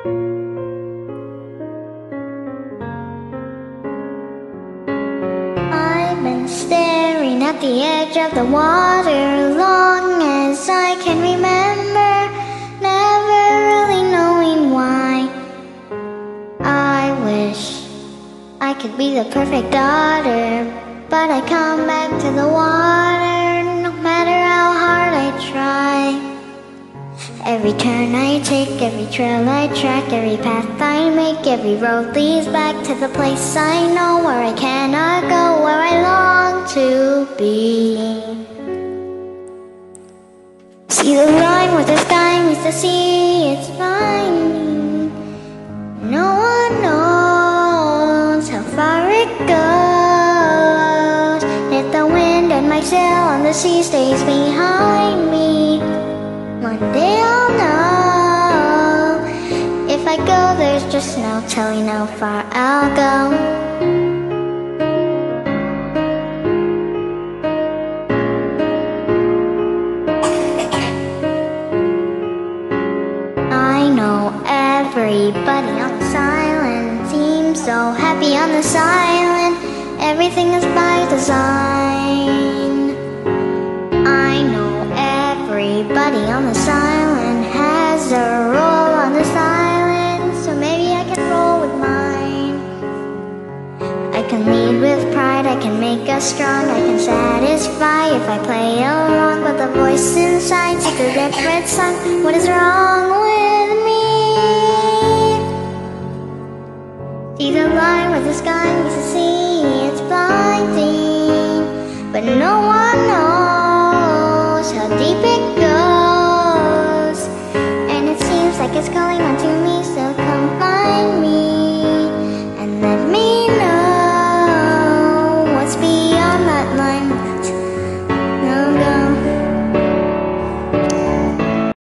I've been staring at the edge of the water long as I can remember, never really knowing why. I wish I could be the perfect daughter, but I come back to the water no matter how hard I try. Every turn I take, every trail I track, every path I make, every road leads back to the place I know, where I cannot go, where I long to be. See the line where the sky meets the sea, it's blinding. No one knows how far it goes. If the wind and my sail on the sea stays behind me, one day I'll know. If I go, there's just no telling how far I'll go. I know everybody on this island seems so happy on this island. Everything is by design. I know everybody on this island has a role on this island, so maybe I can roll with mine. I can lead with pride, I can make us strong, I can satisfy if I play along, but the voice inside sings a different song. What is wrong with me? See the line where the sky meets the sea, it's blinding, but no one